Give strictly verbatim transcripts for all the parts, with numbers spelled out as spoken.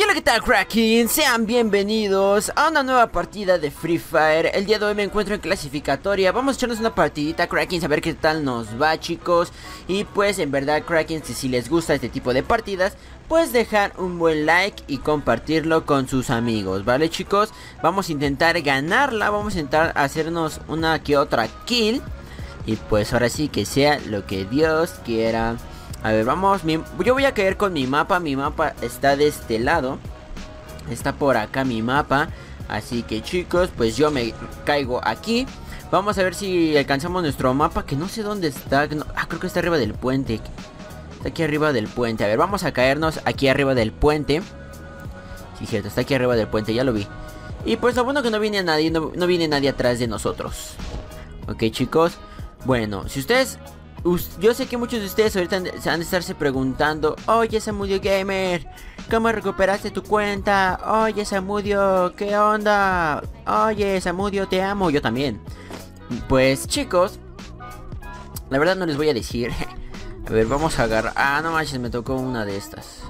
Hola, ¿qué tal, Kraken? Sean bienvenidos a una nueva partida de Free Fire. El día de hoy me encuentro en clasificatoria. Vamos a echarnos una partidita, Kraken, a ver qué tal nos va, chicos. Y pues, en verdad, Kraken, si, si les gusta este tipo de partidas, pues dejar un buen like y compartirlo con sus amigos, ¿vale, chicos? Vamos a intentar ganarla, vamos a intentar hacernos una que otra kill. Y pues ahora sí que sea lo que Dios quiera. A ver, vamos, mi, yo voy a caer con mi mapa. Mi mapa está de este lado. Está por acá mi mapa. Así que, chicos, pues yo me caigo aquí. Vamos a ver si alcanzamos nuestro mapa, que no sé dónde está. No, ah, creo que está arriba del puente. Está aquí arriba del puente. A ver, vamos a caernos aquí arriba del puente. Sí, cierto, está aquí arriba del puente, ya lo vi. Y pues lo bueno que no viene nadie, no, no viene nadie atrás de nosotros. Ok, chicos. Bueno, si ustedes... Yo sé que muchos de ustedes ahorita han de, han de estarse preguntando: oye, Samudio Gamer, ¿cómo recuperaste tu cuenta? Oye, Samudio, ¿qué onda? Oye, Samudio, te amo. Yo también. Pues, chicos, la verdad no les voy a decir. A ver, vamos a agarrar... Ah, no manches, me tocó una de estas.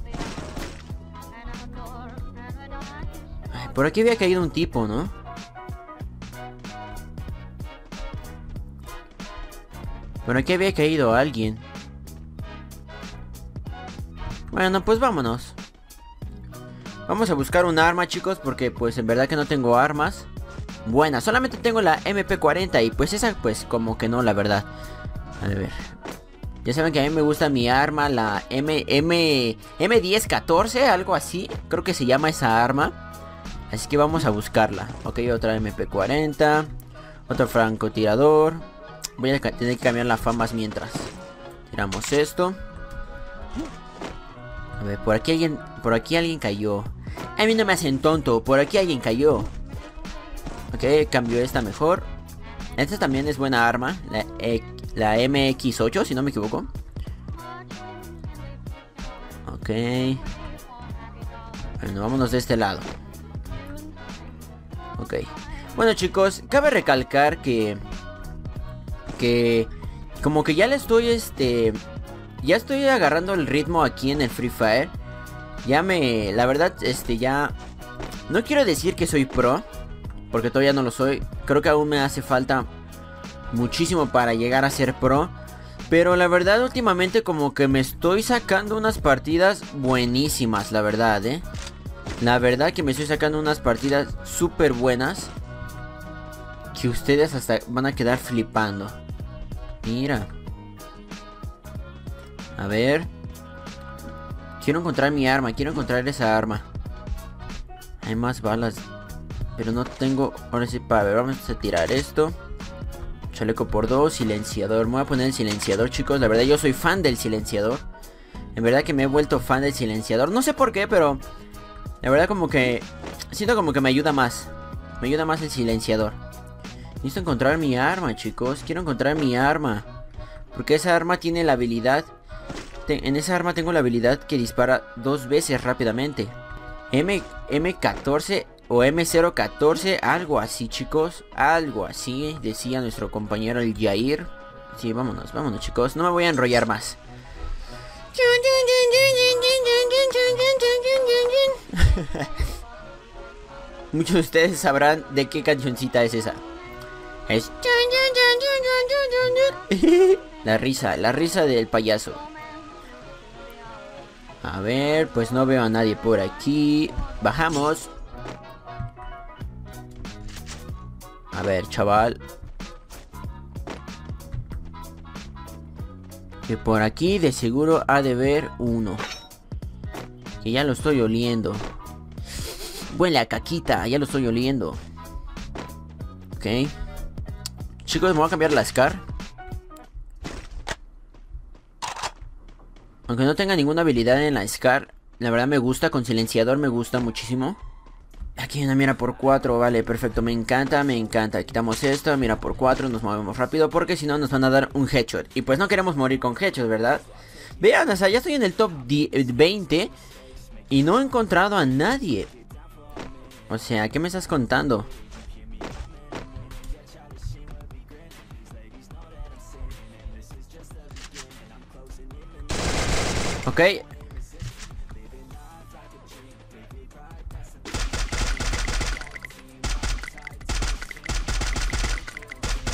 Ay, por aquí había caído un tipo, ¿no? Bueno, aquí había caído alguien. Bueno, pues vámonos. Vamos a buscar un arma, chicos, porque pues en verdad que no tengo armas buenas. Solamente tengo la M P cuarenta y pues esa pues como que no, la verdad. A ver. Ya saben que a mí me gusta mi arma, la M M M diez catorce, algo así. Creo que se llama esa arma. Así que vamos a buscarla. Ok, otra M P cuarenta. Otro francotirador. Voy a tener que cambiar las famas mientras. Tiramos esto. A ver, por aquí alguien... Por aquí alguien cayó. A mí no me hacen tonto. Por aquí alguien cayó. Ok, cambio esta mejor. Esta también es buena arma. La, eh, la M X ocho, si no me equivoco. Ok. Bueno, vámonos de este lado. Ok. Bueno, chicos, cabe recalcar que... Que como que ya le estoy este ya estoy agarrando el ritmo aquí en el Free Fire. Ya me, la verdad, este ya no quiero decir que soy pro, porque todavía no lo soy. Creo que aún me hace falta muchísimo para llegar a ser pro. Pero la verdad, últimamente como que me estoy sacando unas partidas buenísimas, la verdad, eh La verdad que me estoy sacando unas partidas súper buenas, que ustedes hasta van a quedar flipando. Mira. A ver. Quiero encontrar mi arma. Quiero encontrar esa arma. Hay más balas, pero no tengo... Ahora sí, para ver, vamos a tirar esto. Chaleco por dos, silenciador. Me voy a poner el silenciador, chicos. La verdad, yo soy fan del silenciador. En verdad que me he vuelto fan del silenciador. No sé por qué, pero... La verdad como que... Siento como que me ayuda más. Me ayuda más el silenciador. Necesito encontrar mi arma, chicos. Quiero encontrar mi arma, porque esa arma tiene la habilidad... Te, en esa arma tengo la habilidad que dispara dos veces rápidamente. M, M14 o M cero catorce, algo así, chicos. Algo así, decía nuestro compañero el Jair. Sí, vámonos, vámonos, chicos. No me voy a enrollar más. Muchos de ustedes sabrán de qué cancioncita es esa. Es... La risa, la risa del payaso. A ver, pues no veo a nadie por aquí. Bajamos. A ver, chaval. Que por aquí de seguro ha de haber uno. Que ya lo estoy oliendo. Huele a caquita, ya lo estoy oliendo. Ok. Chicos, me voy a cambiar la Scar. Aunque no tenga ninguna habilidad en la Scar, la verdad me gusta, con silenciador me gusta muchísimo. Aquí hay una mira por cuatro, vale, perfecto, me encanta, me encanta. Quitamos esto, mira por cuatro, nos movemos rápido, porque si no nos van a dar un headshot. Y pues no queremos morir con headshot, ¿verdad? Vean, o sea, ya estoy en el top veinte y no he encontrado a nadie. O sea, ¿qué me estás contando? Ok.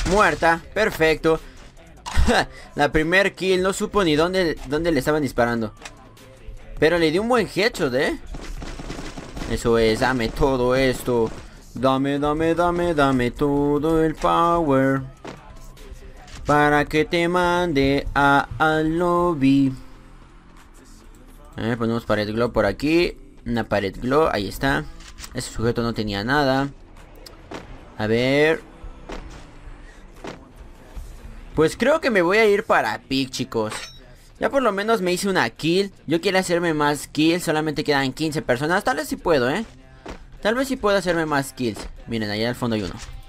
Muerta, perfecto. La primer kill, no supo ni dónde, dónde le estaban disparando. Pero le dio un buen headshot, ¿eh? Eso es, dame todo esto. Dame, dame, dame, dame todo el power. Para que te mande a al lobby. Eh, ponemos pared glow por aquí. Una pared glow, ahí está. Ese sujeto no tenía nada. A ver. Pues creo que me voy a ir para pick, chicos. Ya por lo menos me hice una kill. Yo quiero hacerme más kills. Solamente quedan quince personas. Tal vez sí puedo, ¿eh? Tal vez sí puedo hacerme más kills. Miren, allá al fondo hay uno.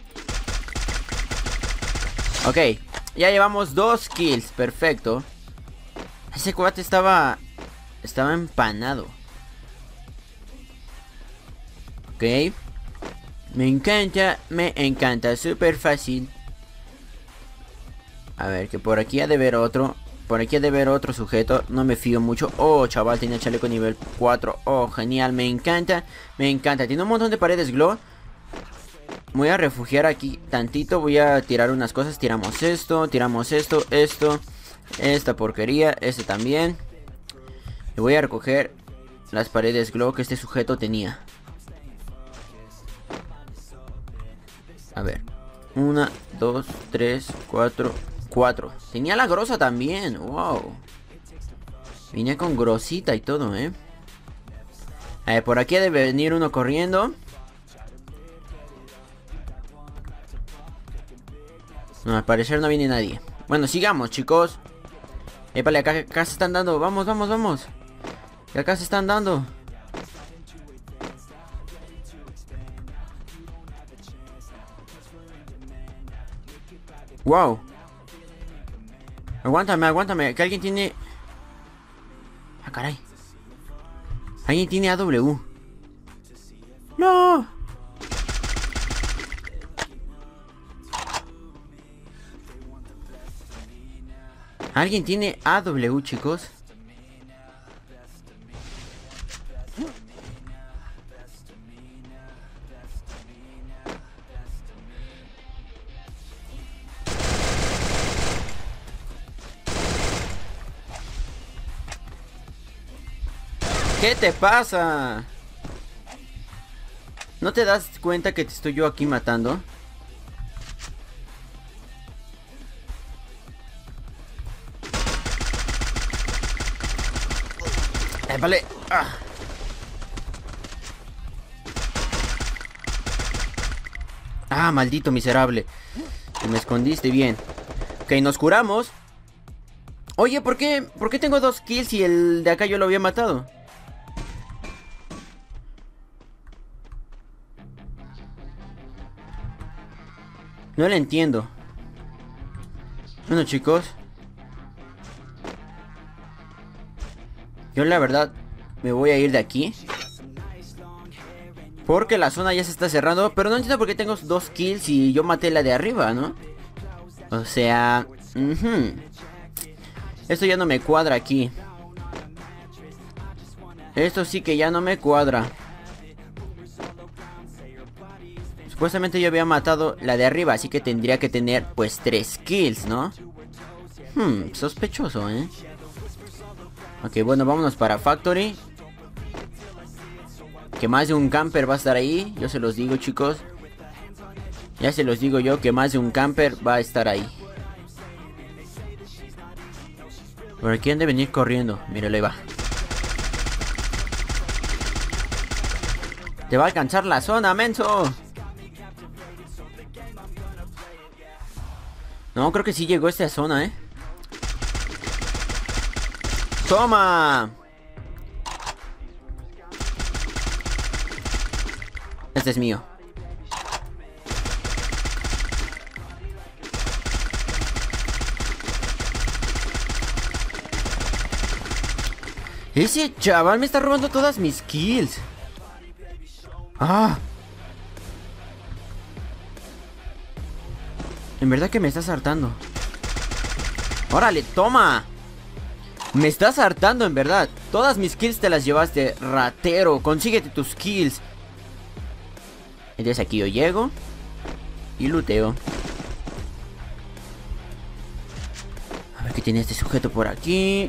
Ok. Ya llevamos dos kills. Perfecto. Ese cuate estaba... Estaba empanado. Ok. Me encanta. Me encanta. Súper fácil. A ver, que por aquí ha de haber otro. Por aquí ha de haber otro sujeto. No me fío mucho. Oh, chaval, tiene chaleco nivel cuatro. Oh, genial, me encanta. Me encanta, tiene un montón de paredes glow. Voy a refugiar aquí tantito. Voy a tirar unas cosas. Tiramos esto, tiramos esto, esto. Esta porquería, este también. Y voy a recoger las paredes glow que este sujeto tenía. A ver. Una, dos, tres, cuatro... cuatro. Tenía la grosa también. Wow. Vine con grosita y todo, eh. A ver, por aquí debe venir uno corriendo. No, al parecer no viene nadie. Bueno, sigamos, chicos. Épale, acá, acá se están dando. Vamos, vamos, vamos. Que acá se están dando. Wow. Aguántame, aguántame. Que alguien tiene... Ah, caray. Alguien tiene A W. ¡No! Alguien tiene A W, chicos. ¿Qué te pasa? ¿No te das cuenta que te estoy yo aquí matando? Eh, vale. Ah. Ah, maldito miserable. Te me escondiste bien. Ok, nos curamos. Oye, ¿por qué? ¿Por qué tengo dos kills y el de acá yo lo había matado? No lo entiendo. Bueno, chicos, yo la verdad me voy a ir de aquí, porque la zona ya se está cerrando. Pero no entiendo por qué tengo dos kills y yo maté la de arriba, ¿no? O sea... Uh-huh. Esto ya no me cuadra aquí. Esto sí que ya no me cuadra. Supuestamente yo había matado la de arriba, así que tendría que tener pues tres kills, ¿no? Hmm, sospechoso, ¿eh? Ok, bueno, vámonos para Factory. Que más de un camper va a estar ahí. Yo se los digo, chicos. Ya se los digo yo que más de un camper va a estar ahí. Por aquí han de venir corriendo. Míralo, ahí va. Te va a alcanzar la zona, menso. No, creo que sí llegó a esta zona, ¿eh? ¡Toma! Este es mío. Ese chaval me está robando todas mis kills. ¡Ah! En verdad que me estás hartando. ¡Órale, toma! Me estás hartando, en verdad. Todas mis kills te las llevaste, ratero. Consíguete tus kills. Entonces aquí yo llego y luteo. tiene este sujeto por aquí.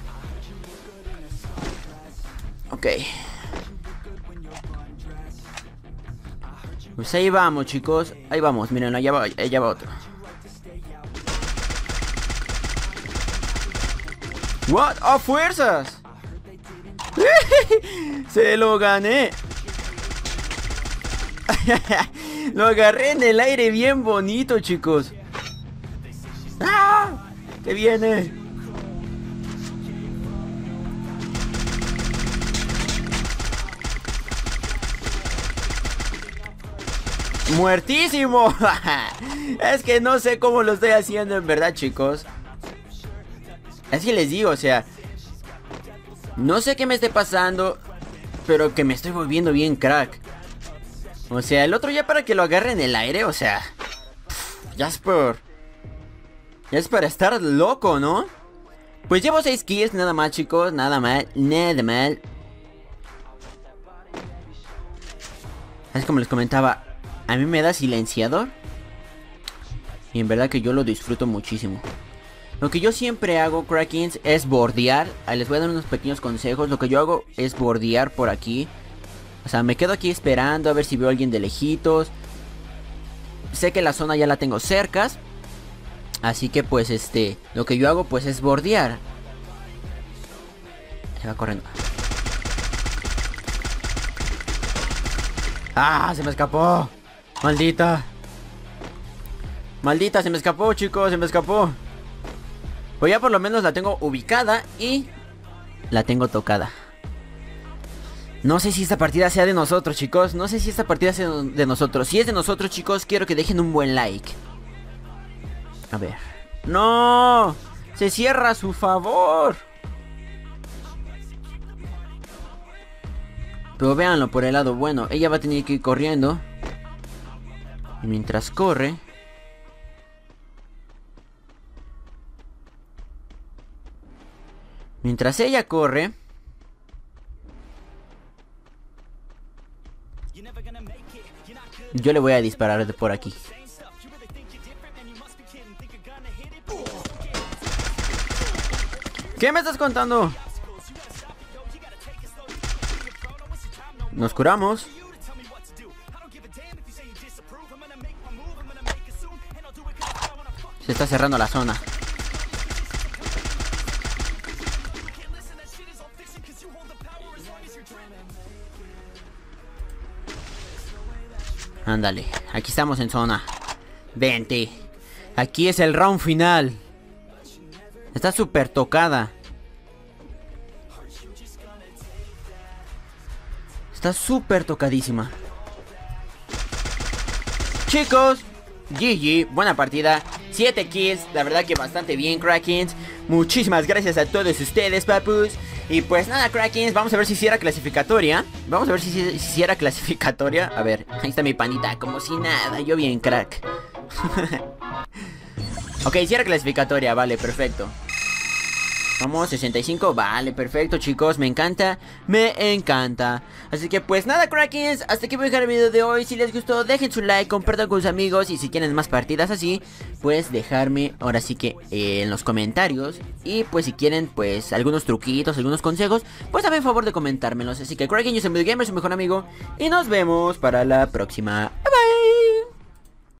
Ok. Pues ahí vamos, chicos. Ahí vamos, miren, allá va, allá va otro. What? ¡A fuerzas! Se lo gané. Lo agarré en el aire bien bonito, chicos. ¡Ah! ¡Que viene! ¡Muertísimo! Es que no sé cómo lo estoy haciendo en verdad, chicos. Es que les digo, o sea, no sé qué me esté pasando, pero que me estoy volviendo bien crack. O sea, el otro ya para que lo agarre en el aire, o sea, ya es por... Ya es para estar loco, ¿no? Pues llevo seis kills, nada más, chicos, nada mal, nada mal. Es como les comentaba, a mí me da silenciador. Y en verdad que yo lo disfruto muchísimo. Lo que yo siempre hago, Crackings, es bordear. Ahí les voy a dar unos pequeños consejos. Lo que yo hago es bordear por aquí. O sea, me quedo aquí esperando a ver si veo a alguien de lejitos. Sé que la zona ya la tengo cerca. Así que pues este, lo que yo hago pues es bordear. Se va corriendo. ¡Ah! Se me escapó. Maldita. Maldita, se me escapó, chicos, se me escapó. Pues ya por lo menos la tengo ubicada y la tengo tocada. No sé si esta partida sea de nosotros, chicos. No sé si esta partida sea de nosotros. Si es de nosotros, chicos, quiero que dejen un buen like. A ver. ¡No! Se cierra a su favor. Pero véanlo por el lado bueno. Ella va a tener que ir corriendo. Y mientras corre... Mientras ella corre... Yo le voy a disparar de por aquí. ¿Qué me estás contando? Nos curamos. Se está cerrando la zona. Ándale, aquí estamos en zona. Vente. Aquí es el round final. Está súper tocada. Está súper tocadísima. Chicos, G G, buena partida. siete kills, la verdad que bastante bien, Crackings. Muchísimas gracias a todos ustedes, papus. Y pues nada, Crackings, vamos a ver si hiciera clasificatoria. Vamos a ver si, si hiciera clasificatoria. A ver, ahí está mi panita, como si nada, yo bien crack. Ok, hiciera clasificatoria, vale, perfecto. Vamos, sesenta y cinco, vale, perfecto, chicos, me encanta, me encanta. Así que pues nada, Crackings, hasta aquí voy a dejar el video de hoy. Si les gustó, dejen su like, compartan con sus amigos. Y si quieren más partidas así, pues dejarme ahora sí que eh, en los comentarios. Y pues si quieren pues algunos truquitos, algunos consejos, pues también favor de comentármelos. Así que Crackings, yo soy MedoGamer, su mejor amigo, y nos vemos para la próxima.